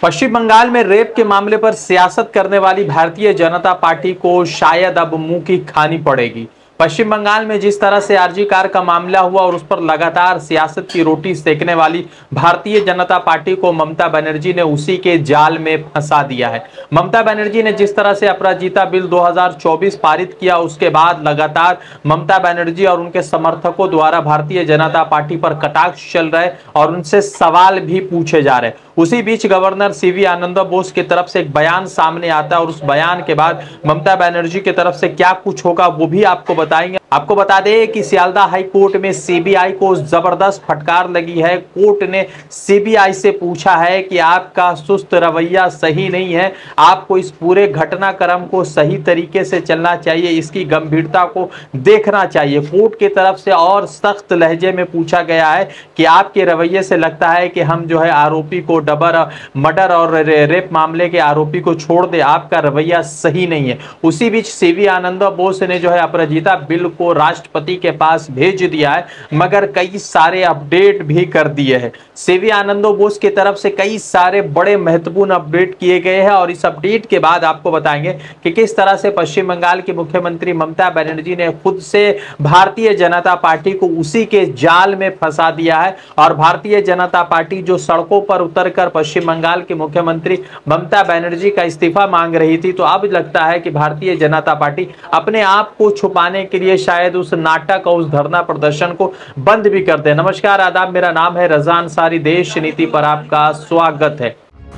पश्चिम बंगाल में रेप के मामले पर सियासत करने वाली भारतीय जनता पार्टी को शायद अब मुंह की खानी पड़ेगी। पश्चिम बंगाल में जिस तरह से आरजी कार का मामला हुआ और उस पर लगातार सियासत की रोटी सेकने वाली भारतीय जनता पार्टी को ममता बनर्जी ने उसी के जाल में फंसा दिया है। ममता बनर्जी ने जिस तरह से अपराजिता बिल 2024 पारित किया, उसके बाद लगातार ममता बनर्जी और उनके समर्थकों द्वारा भारतीय जनता पार्टी पर कटाक्ष चल रहे और उनसे सवाल भी पूछे जा रहे। उसी बीच गवर्नर सीवी आनंद बोस की तरफ से एक बयान सामने आता है और उस बयान के बाद ममता बनर्जी की तरफ से क्या कुछ होगा वो भी आपको बताएंगे। आपको बता दें कि सियालदा हाई कोर्ट में सीबीआई को जबरदस्त फटकार लगी है। कोर्ट ने सीबीआई से पूछा है कि आपका सुस्त रवैया सही नहीं है, आपको इस पूरे घटनाक्रम को सही तरीके से चलना चाहिए, इसकी गंभीरता को देखना चाहिए। कोर्ट की तरफ से और सख्त लहजे में पूछा गया है कि आपके रवैये से लगता है कि हम जो है आरोपी को मर्डर और रेप मामले के आरोपी को छोड़ दे, आपका रवैया सही नहीं है। उसी बीच सीवी आनंद बोस ने जो है अपराजिता बिल को राष्ट्रपति के पास भेज दिया है, मगर कई सारे अपडेट भी कर दिए हैं। सीवी आनंद बोस की तरफ से कई सारे बड़े महत्वपूर्ण अपडेट किए गए हैं और इस अपडेट के बाद आपको बताएंगे कि किस तरह से पश्चिम बंगाल की मुख्यमंत्री ममता बनर्जी ने खुद से भारतीय जनता पार्टी को उसी के जाल में फंसा दिया है और भारतीय जनता पार्टी जो सड़कों पर उतरकर पश्चिम बंगाल की मुख्यमंत्री ममता बनर्जी का इस्तीफा मांग रही थी, तो अब लगता है कि भारतीय जनता पार्टी अपने आप को छुपाने के लिए शायद उस नाटक और उस धरना प्रदर्शन को बंद भी कर दे। नमस्कार, आदाब, मेरा नाम है रजा अंसारी। देश नीति पर आपका स्वागत है।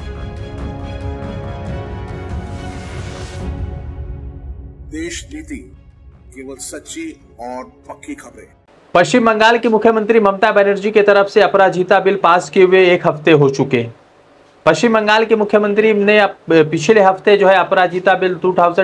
देश नीति, केवल सच्ची और पक्की खबरें। पश्चिम बंगाल की मुख्यमंत्री ममता बनर्जी की तरफ से अपराजिता बिल पास किए हुए 1 हफ्ते हो चुके हैं। पश्चिम बंगाल के मुख्यमंत्री ने पिछले हफ्ते जो है अपराजिता बिल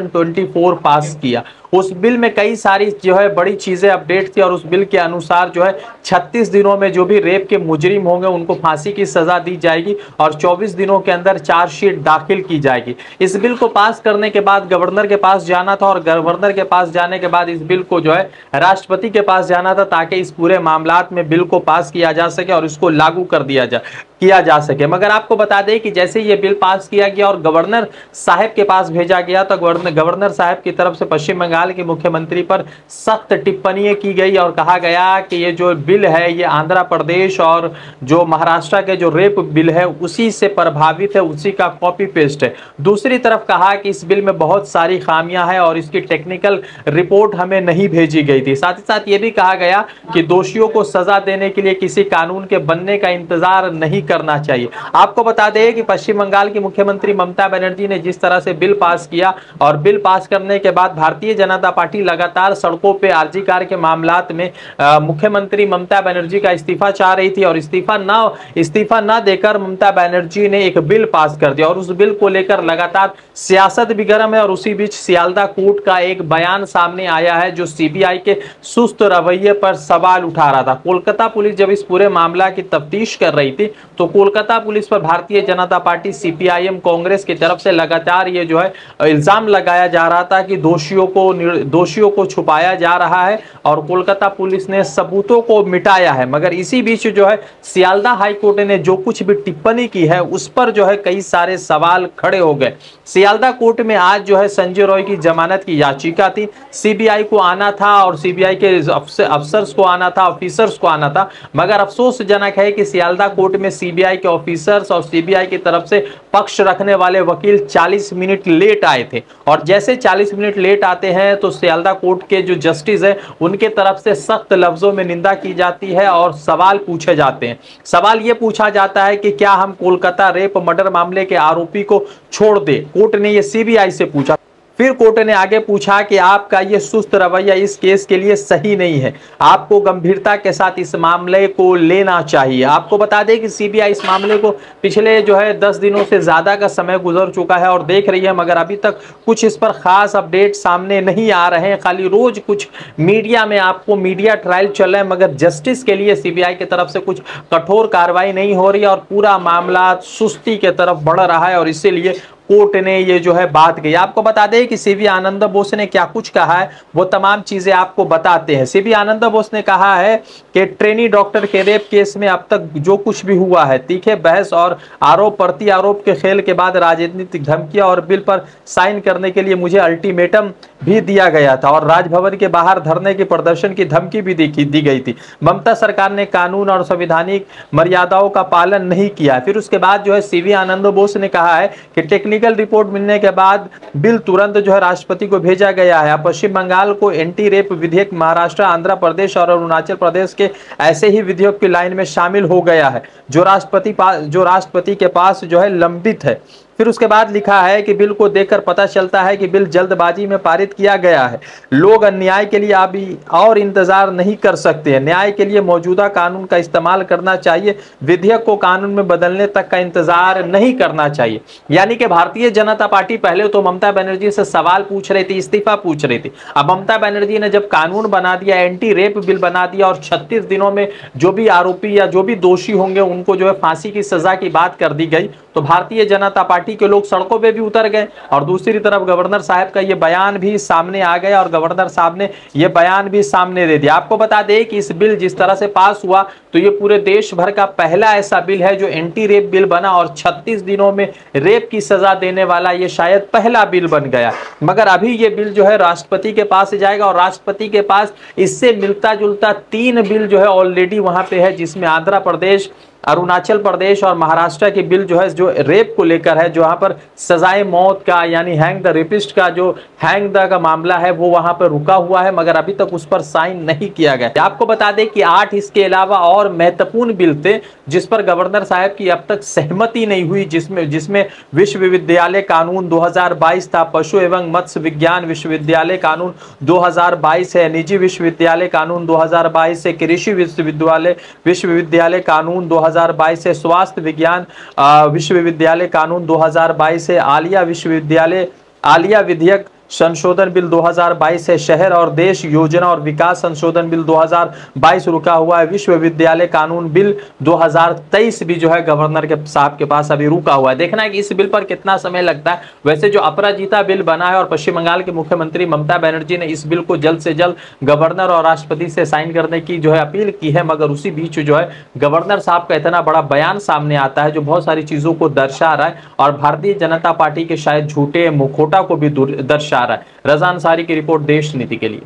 2024 पास किया। उस बिल में कई सारी जो है बड़ी चीजें अपडेट थी और उस बिल के अनुसार जो है 36 दिनों में जो भी रेप के मुजरिम होंगे उनको फांसी की सजा दी जाएगी और 24 दिनों के अंदर चार्जशीट दाखिल की जाएगी। इस बिल को पास करने के बाद गवर्नर के पास जाना था और गवर्नर के पास जाने के बाद इस बिल को जो है राष्ट्रपति के पास जाना था ताकि इस पूरे मामलात में बिल को पास किया जा सके और इसको लागू कर दिया जा सके। मगर आपको बता दें कि जैसे ये बिल पास किया गया और गवर्नर साहब के पास भेजा गया तो गवर्नर साहब की तरफ से पश्चिम बंगाल के मुख्यमंत्री पर सख्त टिप्पणियां की गई और कहा गया कि ये जो बिल है ये आंध्र प्रदेश और जो महाराष्ट्र के जो रेप बिल है उसी से प्रभावित है, उसी का कॉपी पेस्ट है। दूसरी तरफ कहा कि इस बिल में बहुत सारी खामियां हैं और इसकी टेक्निकल रिपोर्ट हमें नहीं भेजी गई थी। साथ ही साथ ये भी कहा गया कि दोषियों को सजा देने के लिए किसी कानून के बनने का इंतजार नहीं करना चाहिए। आपको बता दें कि पश्चिम बंगाल की मुख्यमंत्री ममता बनर्जी ने जिस तरह से बिल पास किया और बिल पास करने के बाद भारतीय जनता पार्टी लगातार सड़कों पे आरजी कार के मामलात में मुख्यमंत्री ममता बनर्जी का इस्तीफा चाह रही थी और इस्तीफा ना देकर ममता बनर्जी ने एक बिल पास कर दिया और उस बिल को लेकर लगातार सियासत भी गर्म है। और उसी बीच सियालदा कोर्ट का एक बयान सामने आया है जो सीबीआई के सुस्त रवैये पर सवाल उठा रहा था। कोलकाता पुलिस जब इस पूरे मामला की तफ्तीश कर रही थी तो कोलकाता पुलिस पर भारतीय जनता पार्टी सीपीआईएम कांग्रेस की तरफ से लगातार ये जो है इल्जाम लगाया जा रहा था कि दोषियों को छुपाया जा रहा है और कोलकाता पुलिस ने सबूतों को मिटाया है। मगर इसी बीच जो है सियालदा हाई कोर्ट ने जो कुछ भी टिप्पणी की है उस पर जो है कई सारे सवाल खड़े हो गए। सियालदा कोर्ट में आज जो है संजय रॉय की जमानत की याचिका थी। सीबीआई को आना था और सीबीआई के अफसर्स को आना था, ऑफिसर्स को आना था, मगर अफसोसजनक है कि सियालदा कोर्ट में सीबीआई के ऑफिसर्स और सीबीआई की तरफ से पक्ष रखने वाले वकील 40 मिनट लेट आए थे और जैसे 40 मिनट लेट आते हैं तो सियालदा कोर्ट के जो जस्टिस है उनके तरफ से सख्त लफ्जों में निंदा की जाती है और सवाल पूछे जाते हैं। सवाल यह पूछा जाता है कि क्या हम कोलकाता रेप मर्डर मामले के आरोपी को छोड़ दे। कोर्ट ने यह सीबीआई से पूछा। फिर कोर्ट ने आगे पूछा कि आपका ये सुस्त रवैया इस केस के लिए सही नहीं है, आपको गंभीरता के साथ इस मामले को लेना चाहिए। आपको बता दें कि सीबीआई इस मामले को पिछले जो है 10 दिनों से ज्यादा का समय गुजर चुका है और देख रही है, मगर अभी तक कुछ इस पर खास अपडेट सामने नहीं आ रहे हैं। खाली रोज कुछ मीडिया में आपको मीडिया ट्रायल चल रहा है, मगर जस्टिस के लिए सीबीआई की तरफ से कुछ कठोर कार्रवाई नहीं हो रही है और पूरा मामला सुस्ती की तरफ बढ़ रहा है और इसीलिए कोर्ट ने ये जो है बात कही। आपको बता दें कि सीवी आनंद बोस ने क्या कुछ कहा है, वो तमाम चीजें आपको बताते हैं। सीवी आनंद बोस ने कहा है कि ट्रेनी डॉक्टर के रेप केस में अब तक जो कुछ भी हुआ है, तीखे बहस और आरोप प्रति आरोप के खेल के बाद राजनीतिक धमकियां और बिल पर साइन करने के लिए मुझे अल्टीमेटम भी दिया गया था और राजभवन के बाहर धरने की प्रदर्शन की धमकी भी दी गई थी। ममता सरकार ने कानून और संवैधानिक मर्यादाओं का पालन नहीं किया। फिर उसके बाद जो है सीवी आनंद बोस ने कहा है कि टेक्निकल रिपोर्ट मिलने के बाद बिल तुरंत जो है राष्ट्रपति को भेजा गया है। पश्चिम बंगाल को एंटी रेप विधेयक महाराष्ट्र, आंध्र प्रदेश और अरुणाचल प्रदेश के ऐसे ही विधेयक की लाइन में शामिल हो गया है जो राष्ट्रपति के पास जो है लंबित है। फिर उसके बाद लिखा है कि बिल को देखकर पता चलता है कि बिल जल्दबाजी में पारित किया गया है। लोग अन्याय के लिए अभी और इंतजार नहीं कर सकते हैं। न्याय के लिए मौजूदा कानून का इस्तेमाल करना चाहिए, विधेयक को कानून में बदलने तक का इंतजार नहीं करना चाहिए। यानी कि भारतीय जनता पार्टी पहले तो ममता बनर्जी से सवाल पूछ रही थी, इस्तीफा पूछ रही थी। अब ममता बनर्जी ने जब कानून बना दिया, एंटी रेप बिल बना दिया और 36 दिनों में जो भी आरोपी या जो भी दोषी होंगे उनको जो है फांसी की सजा की बात कर दी गई, तो भारतीय जनता पार्टी के लोग सड़कों पे भी उतर गए। और दूसरी तरफ गवर्नर साहब का ये बयान भी सामने आ गया और गवर्नर साहब ने ये बयान भी सामने दे दिया। आपको बता दें कि इस बिल जिस तरह से पास हुआ तो ये पूरे देश भर का पहला ऐसा बिल है जो एंटी रेप बिल बना और 36 दिनों में रेप की सजा देने वाला ये शायद पहला बिल बन गया। मगर अभी ये बिल जो है राष्ट्रपति के पास जाएगा और राष्ट्रपति के पास इससे मिलता जुलता 3 बिल जो है ऑलरेडी वहां पे है, जिसमें आंध्र प्रदेश, अरुणाचल प्रदेश और महाराष्ट्र की बिल जो है जो रेप को लेकर है, जो वहां पर सजाए मौत का यानी हैंग द रेपिस्ट का जो हैंग द का मामला है वो वहां पर रुका हुआ है, मगर अभी तक उस पर साइन नहीं किया गया। आपको बता दें कि 8 इसके अलावा और महत्वपूर्ण बिल थे जिस पर गवर्नर साहब की अब तक सहमति नहीं हुई, जिसमें विश्वविद्यालय कानून 2022 था, पशु एवं मत्स्य विज्ञान विश्वविद्यालय कानून 2022 है, निजी विश्वविद्यालय कानून 2022 है, कृषि विश्वविद्यालय कानून 2022 से, स्वास्थ्य विज्ञान विश्वविद्यालय कानून 2022 से, आलिया विधेयक संशोधन बिल 2022 है, शहर और देश योजना और विकास संशोधन बिल 2022 रुका हुआ है, विश्वविद्यालय कानून बिल 2023 भी जो है गवर्नर के साहब के पास अभी रुका हुआ है। देखना है कि इस बिल पर कितना समय लगता है। वैसे जो अपराजिता बिल बना है और पश्चिम बंगाल के मुख्यमंत्री ममता बनर्जी ने इस बिल को जल्द से जल्द गवर्नर और राष्ट्रपति से साइन करने की जो है अपील की है, मगर उसी बीच जो है गवर्नर साहब का इतना बड़ा बयान सामने आता है जो बहुत सारी चीजों को दर्शा रहा है और भारतीय जनता पार्टी के शायद झूठे मुखौटा को भी दर्शा रहा है। रज़ा अंसारी की रिपोर्ट, देश नीति के लिए।